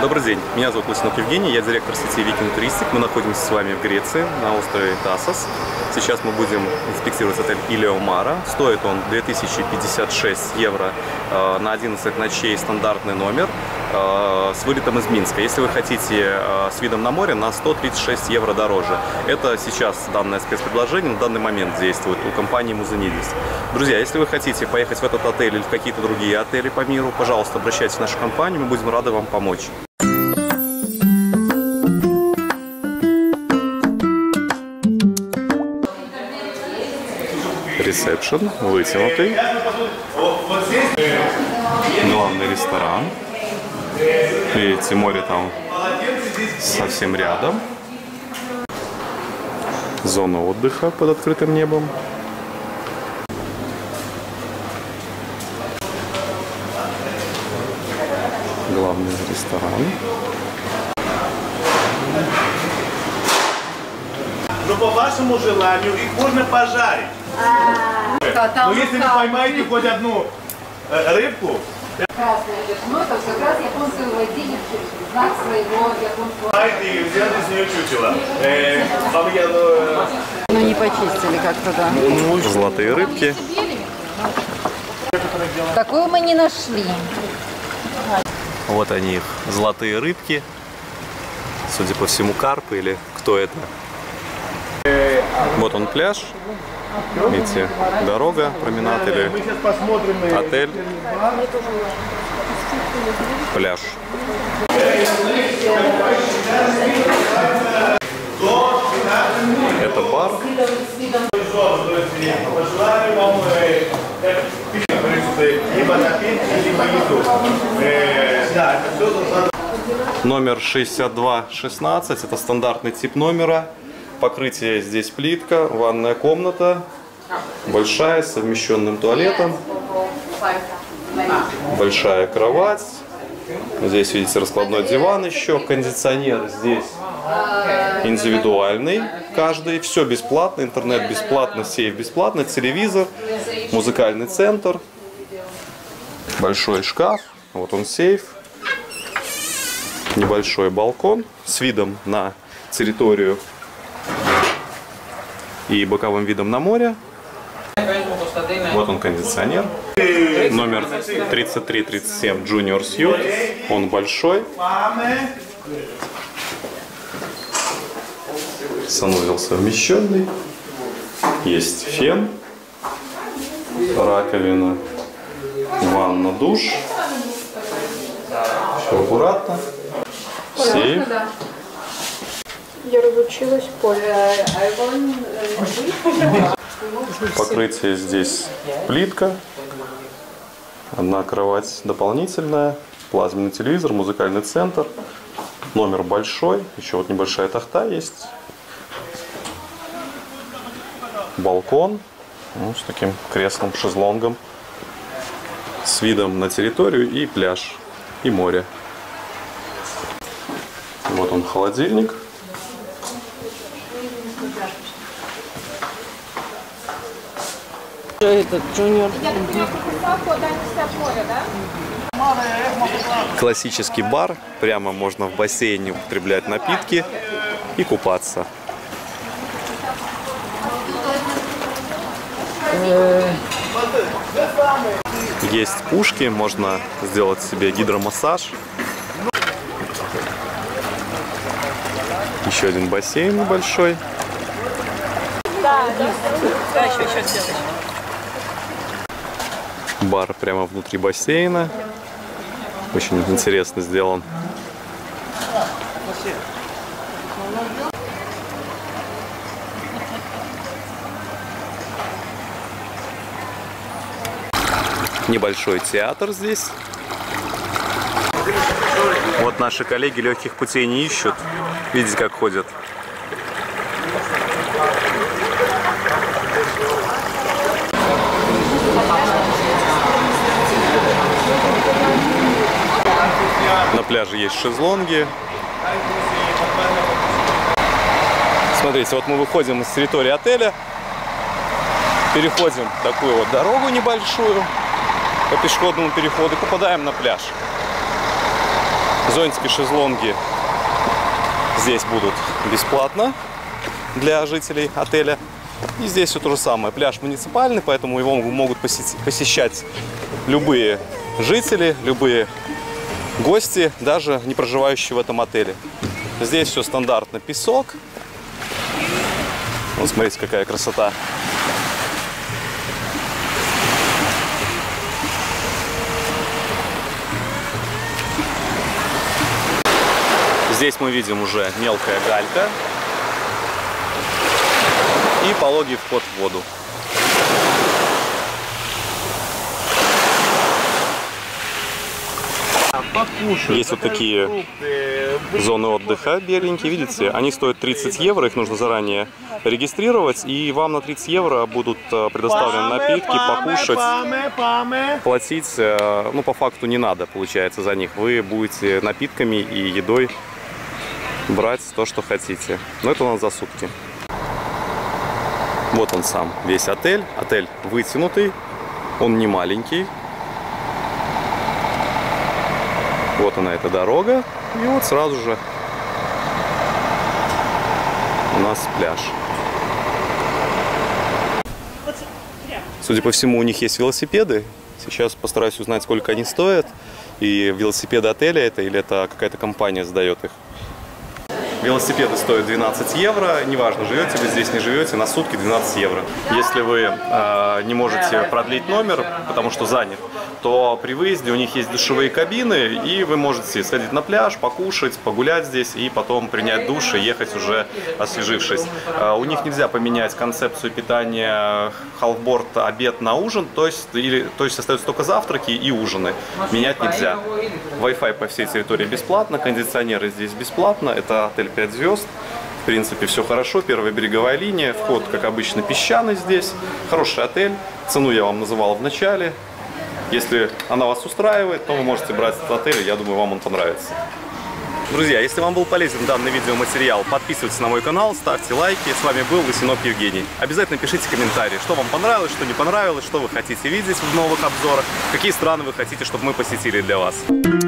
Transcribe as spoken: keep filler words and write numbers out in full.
Добрый день, меня зовут Лысенок Евгений, я директор сети Викинг Туристик. Мы находимся с вами в Греции, на острове Тассос. Сейчас мы будем инспектировать отель Илеомара. Стоит он две тысячи пятьдесят шесть евро э, на одиннадцать ночей, стандартный номер, э, с вылетом из Минска. Если вы хотите э, с видом на море, на сто тридцать шесть евро дороже. Это сейчас данное спецпредложение на данный момент действует у компании Музанидис. Друзья, если вы хотите поехать в этот отель или в какие-то другие отели по миру, пожалуйста, обращайтесь в нашу компанию, мы будем рады вам помочь. Ресепшн вытянутый, главный ресторан, видите, море там совсем рядом, зона отдыха под открытым небом, главный ресторан. Но по вашему желанию их можно пожарить. А, Но если вы поймаете хоть одну э, рыбку, красное идет. Ну, это как раз японцы выводили знак своего японского. знаете, и взяли с нее чучело. Э, вам я, ну, Ну не почистили как-то, да. Ну, золотые рыбки. Такую мы не нашли. Вот они, их золотые рыбки. Судя по всему, карпы или кто это. Вот он пляж. Видите, дорога, променад или мы сейчас посмотрим. э, отель, пляж. Это бар. Пожелаю вам э, как, в принципе, либо напитки, либо еду. Э, да, это все должно. Номер шестьдесят два шестнадцать. Это стандартный тип номера. Покрытие здесь плитка, ванная комната, большая, с совмещенным туалетом, большая кровать. Здесь, видите, раскладной диван еще, кондиционер здесь индивидуальный, каждый, все бесплатно, интернет бесплатно, сейф бесплатно, телевизор, музыкальный центр, большой шкаф, вот он сейф, небольшой балкон с видом на территорию и боковым видом на море. Вот он кондиционер. Номер тридцать три тридцать семь Junior Suite. Он большой. Санузел совмещенный. Есть фен. Раковина. Ванна, душ. Все аккуратно. Сейф. Я разучилась пользоваться. Покрытие здесь плитка. Одна кровать дополнительная. Плазменный телевизор, музыкальный центр. Номер большой. Еще вот небольшая тахта есть. Балкон. Ну, с таким креслом, шезлонгом. С видом на территорию и пляж. И море. Вот он, холодильник. Этот Junior. Классический бар. Прямо можно в бассейне употреблять напитки и купаться. Есть пушки, можно сделать себе гидромассаж. Еще один бассейн небольшой. Да, еще, еще следующий. Бар прямо внутри бассейна. Очень интересно сделан. Небольшой театр здесь. Вот наши коллеги легких путей не ищут. Видите, как ходят. На пляже есть шезлонги. Смотрите, вот мы выходим из территории отеля, переходим такую вот дорогу небольшую по пешеходному переходу и попадаем на пляж. Зонтики, шезлонги здесь будут бесплатно для жителей отеля. И здесь все то же самое. Пляж муниципальный, поэтому его могут посещать любые жители, любые гости, даже не проживающие в этом отеле. Здесь все стандартно. Песок. Вот смотрите, какая красота. Здесь мы видим уже мелкая галька и пологий вход в воду. Есть вот такие зоны отдыха беленькие, видите? Они стоят тридцать евро, их нужно заранее регистрировать, и вам на тридцать евро будут предоставлены напитки, покушать, платить, ну, по факту не надо, получается, за них. Вы будете напитками и едой брать то, что хотите. Но это у нас за сутки. Вот он сам, весь отель. Отель вытянутый, он не маленький. Вот она, эта дорога. И вот сразу же у нас пляж. Судя по всему, у них есть велосипеды. Сейчас постараюсь узнать, сколько они стоят. И велосипеды отеля это или это какая-то компания сдает их. Велосипеды стоят двенадцать евро, неважно, живете вы здесь, не живете, на сутки двенадцать евро. Если вы э, не можете продлить номер, потому что занят, то при выезде у них есть душевые кабины, и вы можете сходить на пляж, покушать, погулять здесь, и потом принять душ и ехать уже освежившись. Э, у них нельзя поменять концепцию питания халфборд обед на ужин, то есть, или, то есть остаются только завтраки и ужины. Менять нельзя. Wi-Fi по всей территории бесплатно, кондиционеры здесь бесплатно, это отель пять звезд. В принципе, все хорошо. Первая береговая линия. Вход, как обычно, песчаный здесь. Хороший отель. Цену я вам называл в начале. Если она вас устраивает, то вы можете брать этот отель. Я думаю, вам он понравится. Друзья, если вам был полезен данный видеоматериал, подписывайтесь на мой канал, ставьте лайки. С вами был Лысенок Евгений. Обязательно пишите комментарии, что вам понравилось, что не понравилось, что вы хотите видеть в новых обзорах, какие страны вы хотите, чтобы мы посетили для вас.